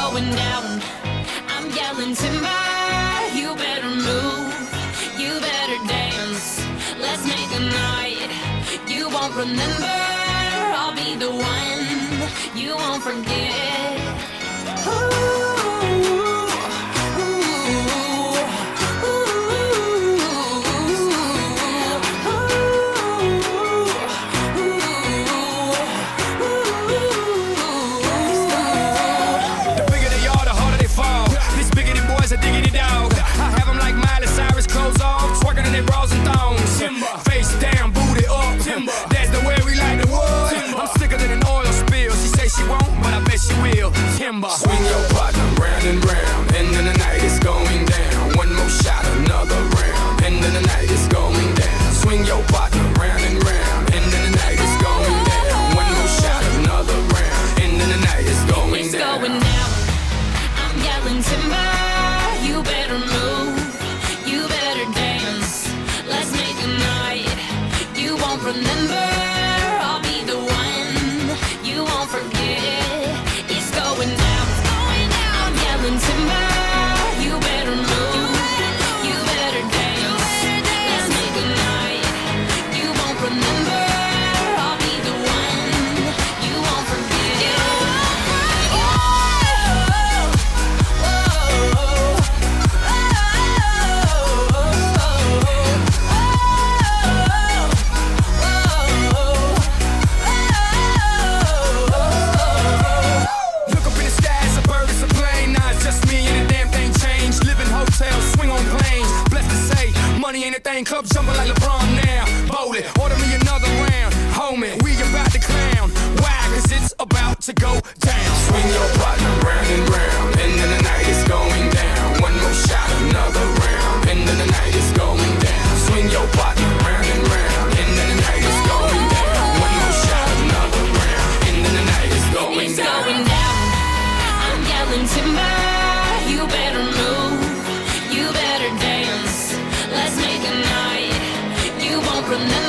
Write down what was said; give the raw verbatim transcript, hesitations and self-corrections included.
going down. I'm yelling timber, you better move, you better dance. Let's make a night you won't remember. I'll be the one you won't forget. Ooh. Bras and thongs, Simba. Face down, booty up, Simba. That's the way we like the wood. Simba. I'm sicker than an oil spill. She say she won't, but I bet she will. Timber. Swing your partner round and round, and then the night is going down. One more shot, another round, and then the night is going down. Swing your partner round and round, and then the night is going down. One more shot, another round, and then the night is going it's down. It's going down. I'm yelling timber, you better move, you better dance. Let's make a night you won't remember. I'll be the one you won't forget. It's going down, it's going down. I'm yelling timber, you better move, you better dance. Let's make a night you won't remember. I'll be the one you won't forget. Money ain't a thing, club jumping like LeBron now. Bowl it, order me another round. Homie, we about to clown. Why? Cause it's about to go down. Swing your partner round and round, and then the night is going down. One more shot, another round, and then the night is going down. Swing your partner round and round, and then the night is going down. One more shot, another round, and then the night is going it's down. It's going down. I'm yelling timber, you better move, you better dance. Let's make a night you won't remember.